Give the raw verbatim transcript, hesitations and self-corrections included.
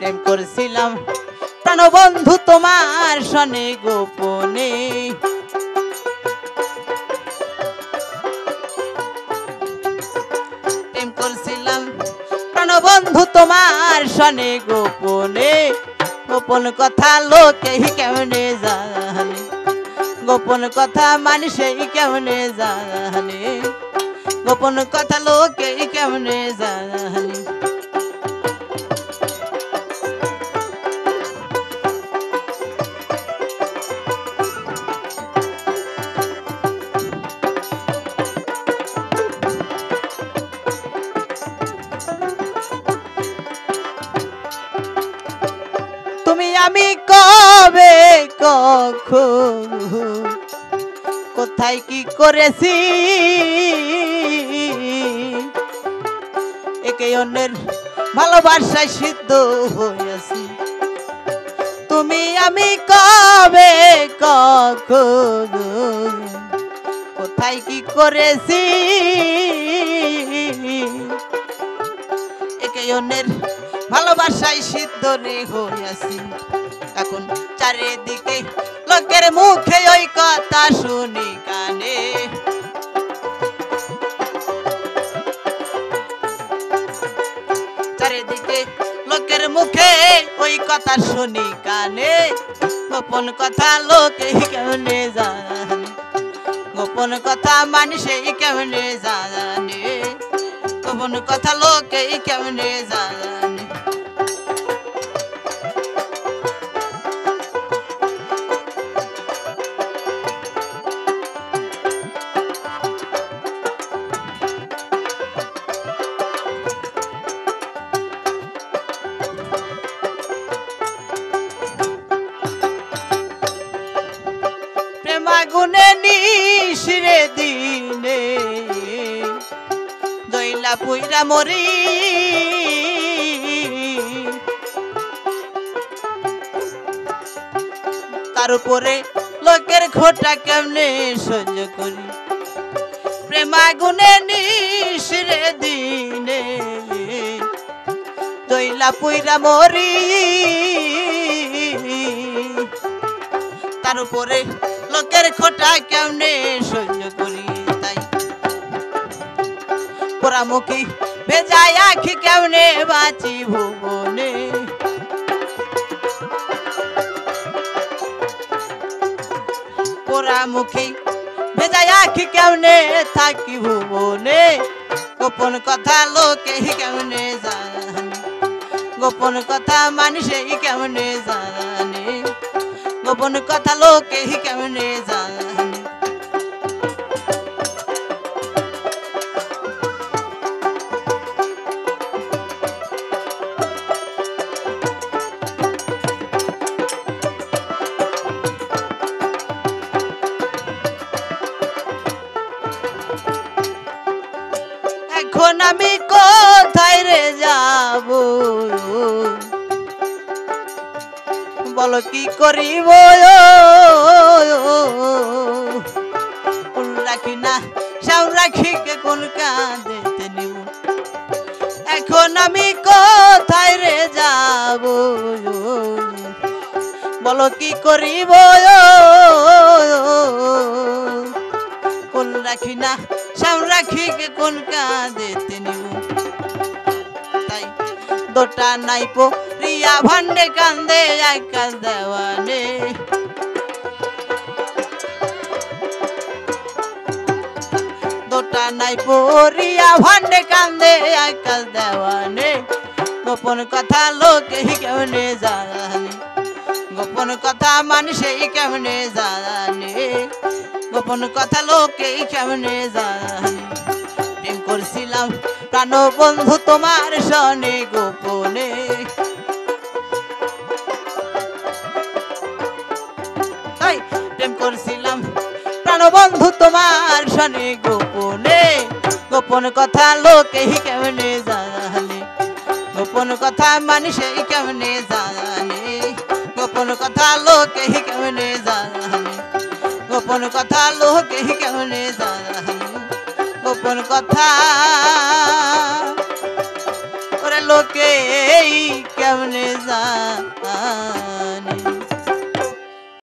প্রেম করছিলাম প্রাণবন্ধু তোমার সনে গোপনে প্রেম করছিলাম প্রাণবন্ধু তোমার সনে গোপনে গোপন কথা লোকে কেমনে জানে গোপন কথা মানুষই কেমনে জানে গোপন কথা লোকে কেমনে জানে তুমি আমি কবে কখন কোথায় কি করেছি একে অন্যের ভালোবাসায় সিদ্ধ হয়েছি তুমি আমি কবে কখন কোথায় কি করেছি একে অন্যের ভালোবাসায় সিদ্ধ রে হয়েছি এখন চারিদিকে লোকের মুখে ওই কথা শুনি কানে চারিদিকে লোকের মুখে ওই কথা শুনি কানে গোপন কথা লোকে কেমনে জানে গোপন কথা মানুষই কেমনে জানে গোপন কথা লোকে কেমনে জানে প্রেমাগুনে নিশিরে দিনে দইলা পুইরা মরি তার উপরে লোকের খোটা কেমনে সহ্য করি প্রেমাগুনে নিশিরে দিনে দইলা পুইরা মরি তার উপরে লোকের খোটা কেমনে সহ্য করি তাই পোড়ামুখী ভেজায় আখি কেমনে বাঁচি ভুবনে পোড়ামুখী ভেজায় আখি কেমনে থাকি ভুবনে গোপন কথা লোকে কেমনে জানে গোপন কথা মানুষই কেমনে জানে গোপন কথা লোকে কেমনে জানে এখন আমি কোথায় রে যাব বলো কি করিব কোন রাখি না সাউ রাখি কে কোন কাঁদেতে নিব এখন আমি কোথায় রে যাব বলো কি করিব কোন রাখি না সাউ রাখি কে কোন কাঁদেতে নিব তাই দোটা নাইপো রিয়া ভান্ডে কান্দে একা দেওয়ানে দোটা নাইপো রিয়া ভান্ডে কান্দে একা দেওয়ানে গোপন কথা লোকে কেমনে জানে গোপন কথা মানুষই কেমনে জানে গোপন কথা লোকে কেমনে জানে প্রেম করছিলাম প্রাণবন্ধু তোমার সনে গোপনে প্রেম করছিলাম প্রাণবন্ধু তোমার সনে গোপনে গোপন কথা লোকে কেমনে জানে গোপন কথা মানুষই কেমনে জানে গোপন কথা লোকে কেমনে জানে গোপন কথা লোকে কেমনে জানে গোপন কথা ওরে লোকে এই কেমনে জানে।